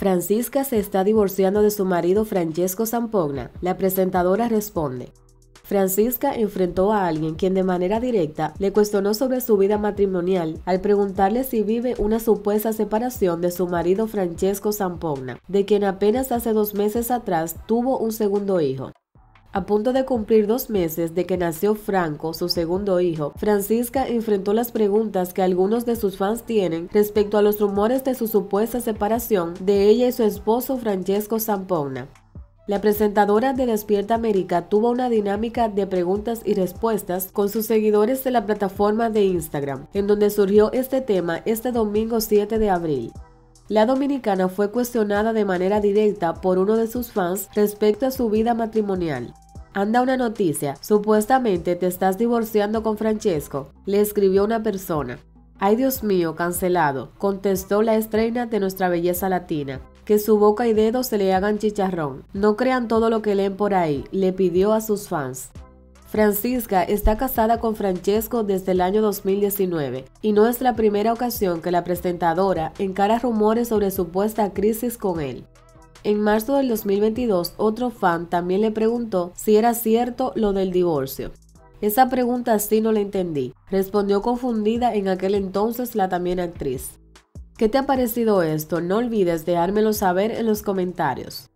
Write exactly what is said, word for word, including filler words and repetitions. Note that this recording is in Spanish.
Francisca se está divorciando de su marido Francesco Zampogna. La presentadora responde. Francisca enfrentó a alguien quien de manera directa le cuestionó sobre su vida matrimonial al preguntarle si vive una supuesta separación de su marido Francesco Zampogna, de quien apenas hace dos meses atrás tuvo un segundo hijo. A punto de cumplir dos meses de que nació Franco, su segundo hijo, Francisca enfrentó las preguntas que algunos de sus fans tienen respecto a los rumores de su supuesta separación de ella y su esposo Francesco Zampogna. La presentadora de Despierta América tuvo una dinámica de preguntas y respuestas con sus seguidores de la plataforma de Instagram, en donde surgió este tema este domingo siete de abril. La dominicana fue cuestionada de manera directa por uno de sus fans respecto a su vida matrimonial. Anda una noticia, supuestamente te estás divorciando con Francesco, le escribió una persona. Ay Dios mío, cancelado, contestó la estrella de nuestra belleza latina. Que su boca y dedos se le hagan chicharrón. No crean todo lo que leen por ahí, le pidió a sus fans. Francisca está casada con Francesco desde el año dos mil diecinueve y no es la primera ocasión que la presentadora encara rumores sobre supuesta crisis con él. En marzo del dos mil veintidós, otro fan también le preguntó si era cierto lo del divorcio. Esa pregunta sí no la entendí, respondió confundida en aquel entonces la también actriz. ¿Qué te ha parecido esto? No olvides dejármelo saber en los comentarios.